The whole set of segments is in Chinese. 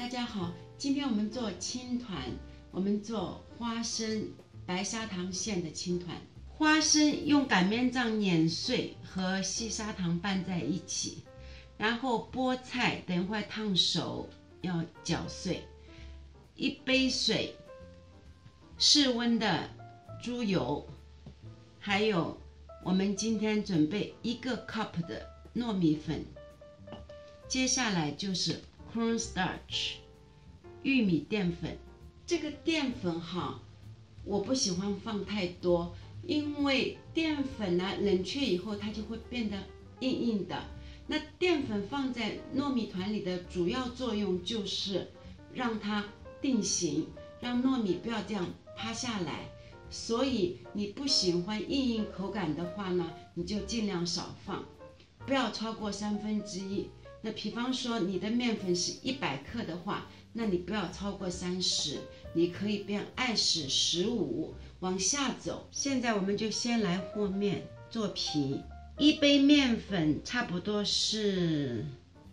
大家好，今天我们做青团，我们做花生白砂糖馅的青团。花生用擀面杖碾碎和细砂糖拌在一起，然后菠菜等会烫熟要搅碎，1杯水，室温的猪油，还有我们今天准备1个 cup 的糯米粉。接下来就是cornstarch 玉米淀粉。这个淀粉我不喜欢放太多，因为淀粉冷却以后它就会变得硬硬的。那淀粉放在糯米团里的主要作用就是让它定型，让糯米不要这样趴下来。所以你不喜欢硬口感的话呢，你就尽量少放，不要超过1/3。那比方说你的面粉是100克的话，那你不要超过30，你可以变20、15往下走。现在我们就先来和面做皮。1杯面粉差不多是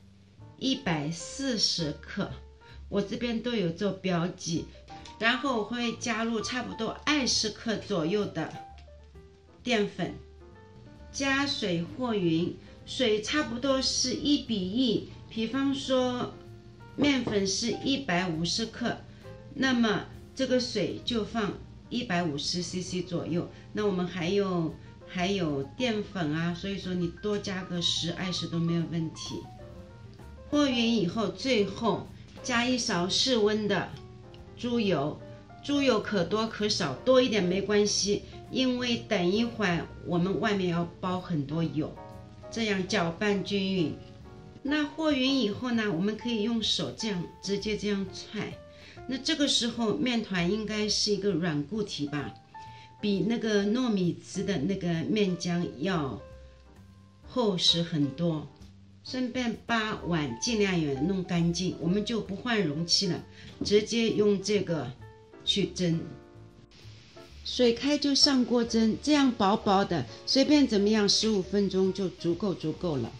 140克，我这边都有做标记。然后我会加入差不多20克左右的淀粉，加水和匀。水差不多是1比1，比方说面粉是150克，那么这个水就放150cc 左右。那我们还有淀粉所以说你多加个10、20都没有问题。和匀以后，最后加1勺室温的猪油，猪油可多可少，多一点没关系，因为等一会儿我们外面要包很多油。这样搅拌均匀。那和匀以后呢，我们可以用手直接这样踹。那这个时候面团应该是一个软固体吧，比那个糯米糍的那个面浆要厚实很多。顺便把碗尽量也弄干净，我们就不换容器了，直接用这个去蒸。水开就上锅蒸，这样薄薄的，随便怎么样15分钟就足够了。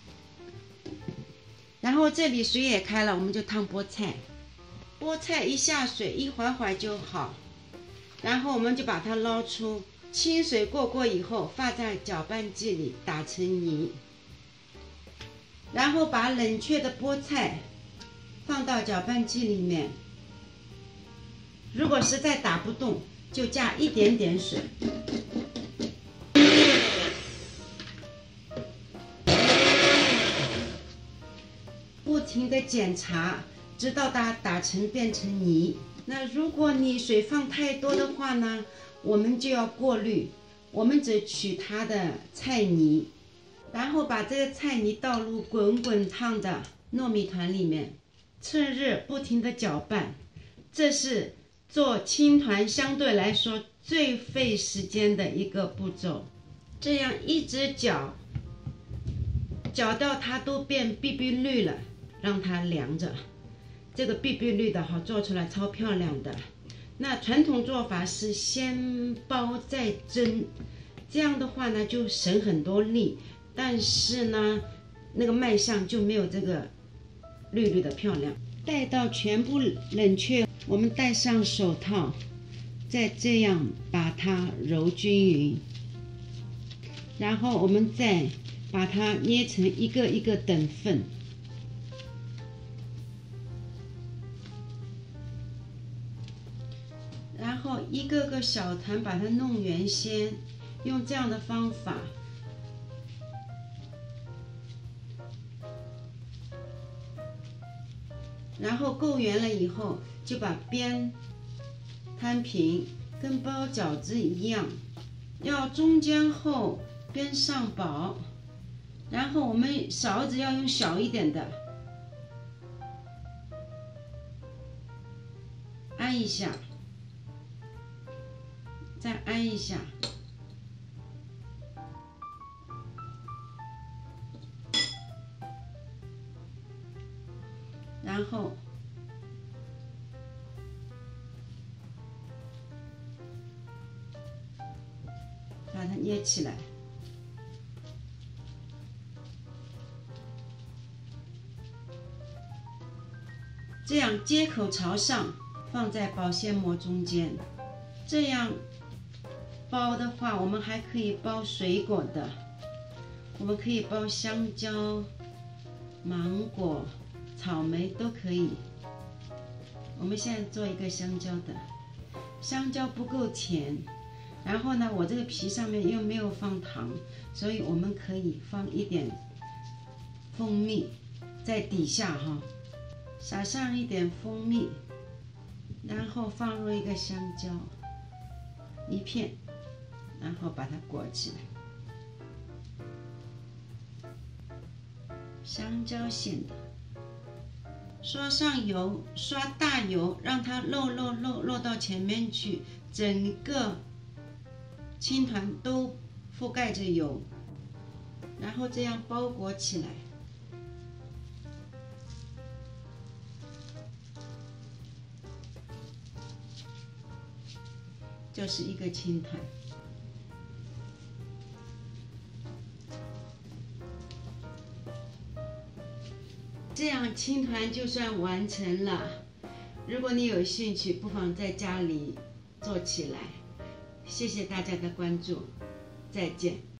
然后这里水也开了，我们就烫菠菜。菠菜一下水一会儿就好，然后我们就把它捞出，清水过以后放在搅拌机里打成泥，然后把冷却的菠菜放到搅拌机里面。如果实在打不动，就加一点点水，不停地检查，直到它变成泥。那如果你水放太多的话呢，我们就要过滤，我们只取它的菜泥，然后把这个菜泥倒入滚滚烫的糯米团里面，趁热不停地搅拌。这是做青团相对来说最费时间的一个步骤。这样一直搅到它都变碧碧绿了，让它凉着。这个碧碧绿的做出来超漂亮的。那传统做法是先包再蒸，这样的话呢就省很多力，但是呢那个卖相就没有这个绿绿的漂亮。待到全部冷却，我们戴上手套，再这样把它揉均匀，然后我们再把它捏成一个一个等份。然后一个个小团把它弄圆先，用这样的方法。然后够圆了以后，就把边摊平，跟包饺子一样，要中间厚，边上薄。然后我们勺子要用小一点的，按一下，再按一下。然后把它捏起来， 这样接口朝上，放在保鲜膜中间。这样包的话，我们还可以包水果的，我们可以包香蕉、芒果、草莓都可以。我们现在做一个香蕉的，香蕉不够甜，然后呢，我这个皮上面又没有放糖，所以我们可以放一点蜂蜜在底下哈，撒上一点蜂蜜，然后放入一个香蕉一片，然后把它裹起来。香蕉馅的，刷上油，刷大油，让它漏到前面去，整个青团都覆盖着油，然后这样包裹起来。就是一个青团。这样青团就算完成了。如果你有兴趣，不妨在家里做起来。谢谢大家的关注，再见。